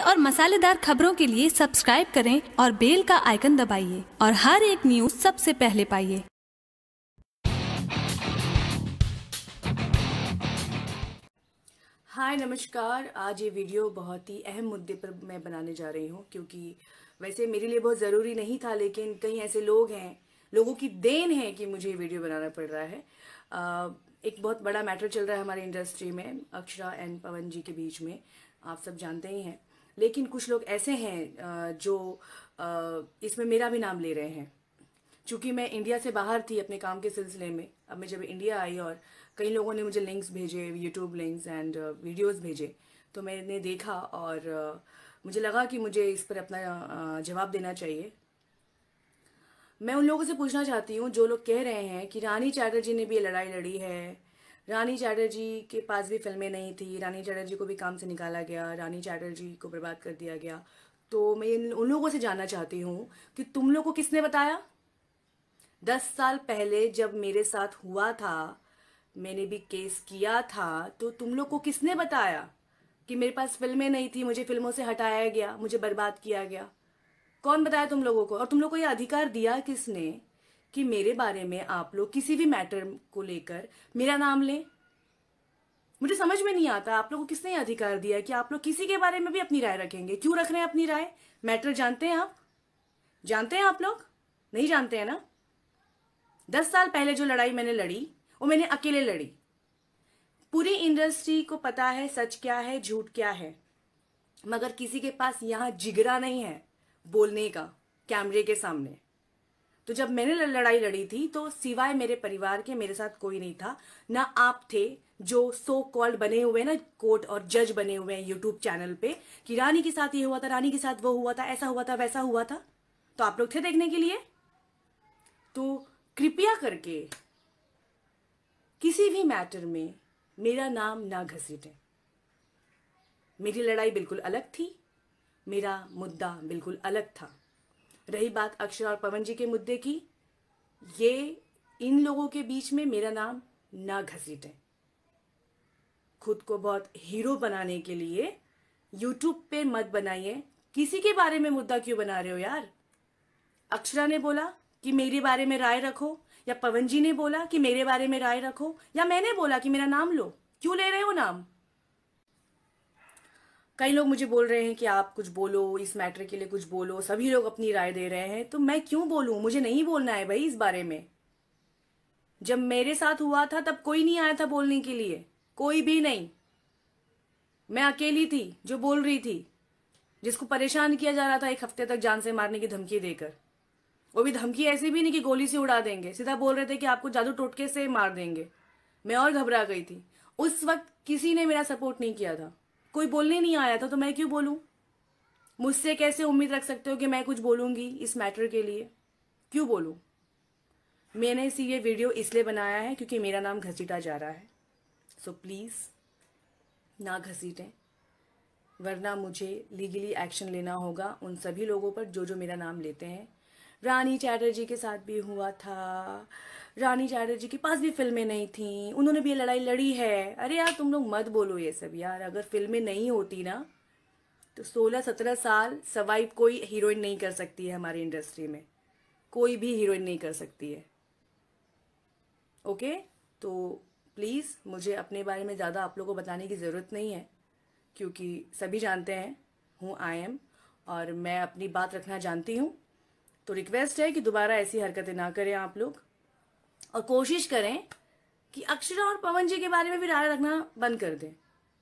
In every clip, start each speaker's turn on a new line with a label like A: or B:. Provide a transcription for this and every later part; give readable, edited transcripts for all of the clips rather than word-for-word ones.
A: और मसालेदार खबरों के लिए सब्सक्राइब करें और बेल का आइकन दबाइए और हर एक न्यूज सबसे पहले पाइए।
B: हाय नमस्कार। आज ये वीडियो बहुत ही अहम मुद्दे पर मैं बनाने जा रही हूँ, क्योंकि वैसे मेरे लिए बहुत ज़रूरी नहीं था, लेकिन कई ऐसे लोग हैं, लोगों की देन है कि मुझे ये वीडियो बनाना पड़ रहा है। एक बहुत बड़ा मैटर चल रहा है हमारी इंडस्ट्री में, अक्षरा एंड पवन जी के बीच में, आप सब जानते ही हैं। लेकिन कुछ लोग ऐसे हैं जो इसमें मेरा भी नाम ले रहे हैं। चूँकि मैं इंडिया से बाहर थी अपने काम के सिलसिले में, अब मैं जब इंडिया आई और कई लोगों ने मुझे लिंक्स भेजे, यूट्यूब लिंक्स एंड वीडियोस भेजे, तो मैंने देखा और मुझे लगा कि मुझे इस पर अपना जवाब देना चाहिए। मैं उन लोगों से पूछना चाहती हूँ जो लोग कह रहे हैं कि रानी चैटर्जी ने भी ये लड़ाई लड़ी है, रानी चैटर्जी के पास भी फिल्में नहीं थी, रानी चैटर्जी को भी काम से निकाला गया, रानी चैटर्जी को बर्बाद कर दिया गया। तो मैं उन लोगों से जानना चाहती हूँ कि तुम लोग को किसने बताया? 10 साल पहले जब मेरे साथ हुआ था, मैंने भी केस किया था, तो तुम लोग को किसने बताया कि मेरे पास फिल्में नहीं थी, मुझे फिल्मों से हटाया गया, मुझे बर्बाद किया गया? कौन बताया तुम लोगों को? और तुम लोग को ये अधिकार दिया किसने कि मेरे बारे में आप लोग किसी भी मैटर को लेकर मेरा नाम लें? मुझे समझ में नहीं आता आप लोगों को किसने ये अधिकार दिया कि आप लोग किसी के बारे में भी अपनी राय रखेंगे। क्यों रख रहे हैं अपनी राय? मैटर जानते हैं आप? जानते हैं आप लोग? नहीं जानते हैं ना? 10 साल पहले जो लड़ाई मैंने लड़ी वो मैंने अकेले लड़ी। पूरी इंडस्ट्री को पता है सच क्या है, झूठ क्या है, मगर किसी के पास यहाँ जिगरा नहीं है बोलने का कैमरे के सामने। तो जब मैंने लड़ाई लड़ी थी तो सिवाय मेरे परिवार के मेरे साथ कोई नहीं था। ना आप थे जो सो कॉल्ड बने हुए ना, कोर्ट और जज बने हुए हैं यूट्यूब चैनल पे कि रानी के साथ ये हुआ था, रानी के साथ वो हुआ था, ऐसा हुआ था, वैसा हुआ था। तो आप लोग थे देखने के लिए? तो कृपया करके किसी भी मैटर में मेरा नाम ना घसीटें। मेरी लड़ाई बिल्कुल अलग थी, मेरा मुद्दा बिल्कुल अलग था। रही बात अक्षरा और पवन जी के मुद्दे की, ये इन लोगों के बीच में मेरा नाम ना घसीटें। खुद को बहुत हीरो बनाने के लिए यूट्यूब पे मत बनाइए। किसी के बारे में मुद्दा क्यों बना रहे हो यार? अक्षरा ने बोला कि मेरे बारे में राय रखो, या पवन जी ने बोला कि मेरे बारे में राय रखो, या मैंने बोला कि मेरा नाम लो। क्यों ले रहे हो नाम? कई लोग मुझे बोल रहे हैं कि आप कुछ बोलो, इस मैटर के लिए कुछ बोलो, सभी लोग अपनी राय दे रहे हैं, तो मैं क्यों बोलूं? मुझे नहीं बोलना है भाई इस बारे में। जब मेरे साथ हुआ था तब कोई नहीं आया था बोलने के लिए, कोई भी नहीं। मैं अकेली थी जो बोल रही थी, जिसको परेशान किया जा रहा था 1 हफ्ते तक जान से मारने की धमकी देकर। वो भी धमकी ऐसी भी नहीं कि गोली से उड़ा देंगे, सीधा बोल रहे थे कि आपको जादू टोटके से मार देंगे। मैं और घबरा गई थी। उस वक्त किसी ने मेरा सपोर्ट नहीं किया था, कोई बोलने नहीं आया था, तो मैं क्यों बोलूं? मुझसे कैसे उम्मीद रख सकते हो कि मैं कुछ बोलूंगी इस मैटर के लिए? क्यों बोलूं? मैंने ये वीडियो इसलिए बनाया है क्योंकि मेरा नाम घसीटा जा रहा है। सो प्लीज ना घसीटें, वरना मुझे लीगली एक्शन लेना होगा उन सभी लोगों पर जो जो मेरा नाम लेते हैं। रानी चैटर्जी के साथ भी हुआ था, रानी चैटर्जी के पास भी फिल्में नहीं थी, उन्होंने भी ये लड़ाई लड़ी है। अरे यार तुम लोग मत बोलो ये सब यार। अगर फिल्में नहीं होती ना तो 16-17 साल सर्वाइव कोई हीरोइन नहीं कर सकती है हमारी इंडस्ट्री में, कोई भी हीरोइन नहीं कर सकती है। ओके? तो प्लीज़ मुझे अपने बारे में ज़्यादा आप लोगों को बताने की ज़रूरत नहीं है, क्योंकि सभी जानते हैं हूँ आई एम, और मैं अपनी बात रखना जानती हूँ। तो रिक्वेस्ट है कि दोबारा ऐसी हरकतें ना करें आप लोग, और कोशिश करें कि अक्षरा और पवन जी के बारे में भी राय रखना बंद कर दें।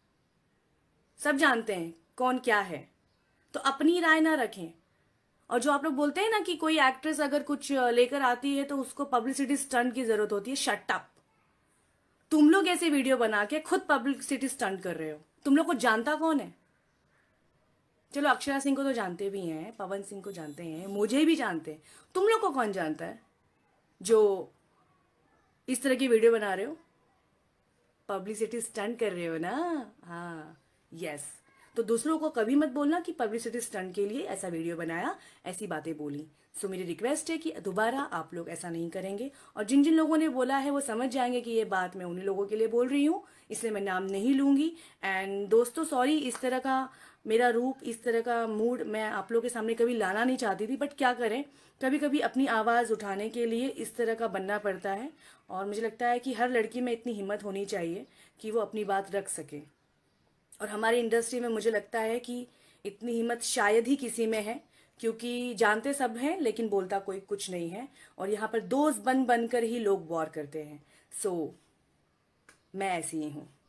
B: सब जानते हैं कौन क्या है, तो अपनी राय ना रखें। और जो आप लोग बोलते हैं ना कि कोई एक्ट्रेस अगर कुछ लेकर आती है तो उसको पब्लिसिटी स्टंट की जरूरत होती है, शट अप। तुम लोग ऐसे वीडियो बना के खुद पब्लिसिटी स्टंट कर रहे हो। तुम लोग को जानता कौन है? चलो अक्षरा सिंह को तो जानते भी हैं, पवन सिंह को जानते हैं, मुझे भी जानते हैं, तुम लोग को कौन जानता है जो इस तरह की वीडियो बना रहे हो? पब्लिसिटी स्टंट कर रहे हो ना? हाँ, यस। तो दूसरों को कभी मत बोलना कि पब्लिसिटी स्टंट के लिए ऐसा वीडियो बनाया, ऐसी बातें बोली। सो मेरी रिक्वेस्ट है कि दोबारा आप लोग ऐसा नहीं करेंगे, और जिन जिन लोगों ने बोला है वो समझ जाएंगे कि ये बात मैं उन्हीं लोगों के लिए बोल रही हूँ, इसलिए मैं नाम नहीं लूंगी। एंड दोस्तों सॉरी, इस तरह का मेरा रूप, इस तरह का मूड मैं आप लोगों के सामने कभी लाना नहीं चाहती थी, बट क्या करें, कभी कभी अपनी आवाज़ उठाने के लिए इस तरह का बनना पड़ता है। और मुझे लगता है कि हर लड़की में इतनी हिम्मत होनी चाहिए कि वो अपनी बात रख सके। और हमारी इंडस्ट्री में मुझे लगता है कि इतनी हिम्मत शायद ही किसी में है, क्योंकि जानते सब हैं लेकिन बोलता कोई कुछ नहीं है, और यहाँ पर दोस्त बन बनकर ही लोग वॉर करते हैं। सो मैं ऐसी ही हूँ।